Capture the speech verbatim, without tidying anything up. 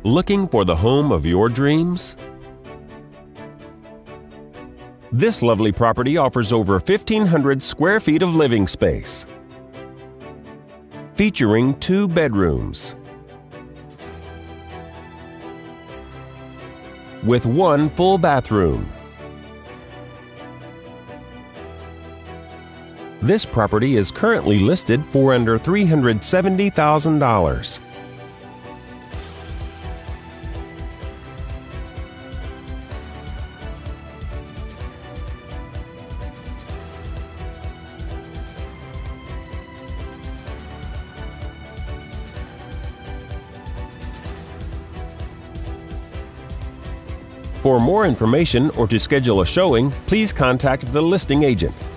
Looking for the home of your dreams? This lovely property offers over fifteen hundred square feet of living space, featuring two bedrooms with one full bathroom. This property is currently listed for under three hundred seventy thousand dollars. For more information or to schedule a showing, please contact the listing agent.